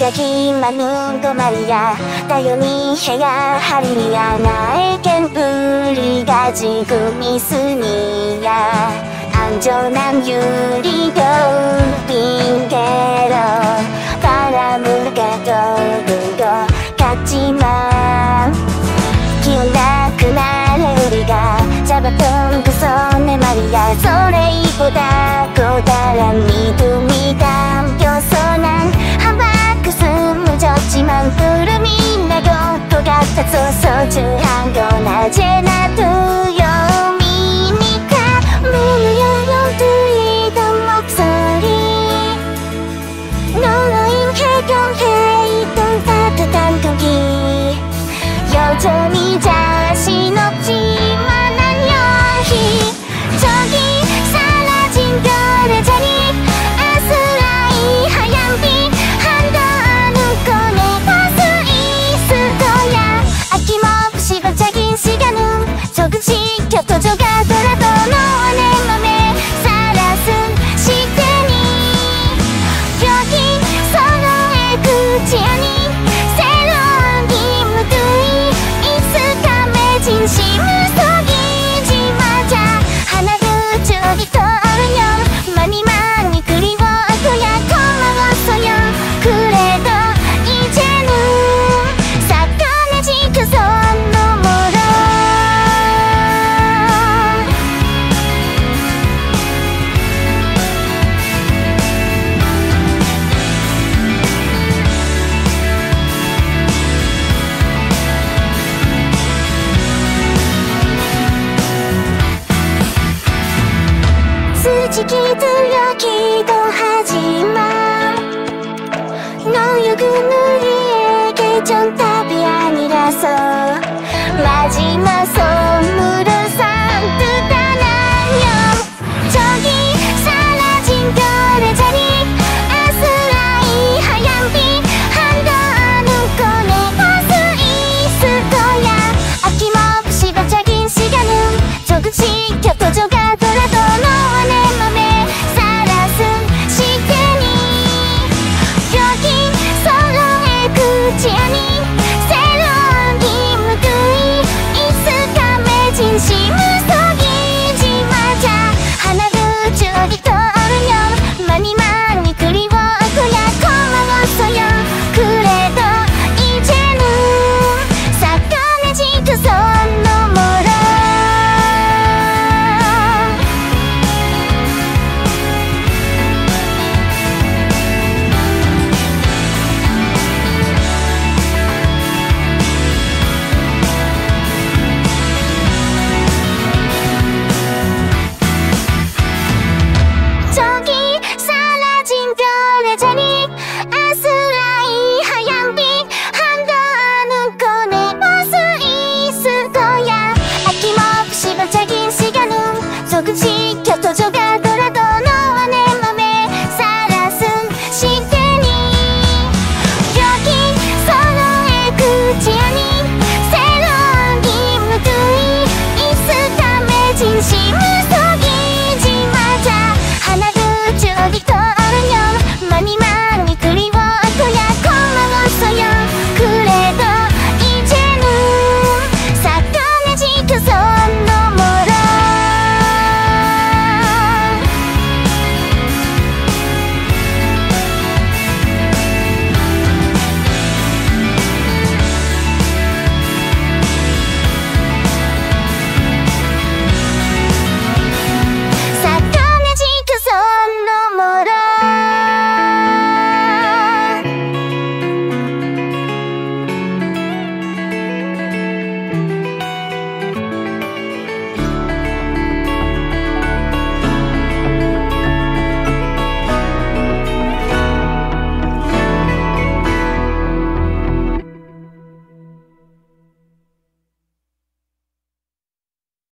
자기만은 거 말이야 당연히 해야 할 일이야 나에겐 우리가 지금 있으니야 안전한 유리도 핑계로 바람을 가둬둔 것 같지만 기억나 그날에 우리가 잡았던 그 손에 말이야 소레이보다 고달한 믿음이 담겨서 난 한 바퀴 숨을 졌지만 구름이 나고 또 같아서 소중한 건 언제나 두려움이니까 문을 열어 들리던 목소리 널로 해경해 있던 따뜻한 공기 여전히 자신 없지만 난 여기 저기 사라진 별의 자리 아스라이 하얀 빛 한동안 웃고 내가 수 있을 거야 아낌없이 반짝인 시간은 조금씩 곁어져 가더라도 너와 내 맘에 살아선 시간이 여기 서로의 끝이 아닌 새로운 인물들이 익숙함에 진심을 속이지 마자 하나 둘 떠오르면 많이 많이 그리워할 거야 고마웠어요 그래도 이제는 사건을 지켜서 너머로 솔직히 들려 기도하지만 너역은 우리에게 정답이 아니라서 마지막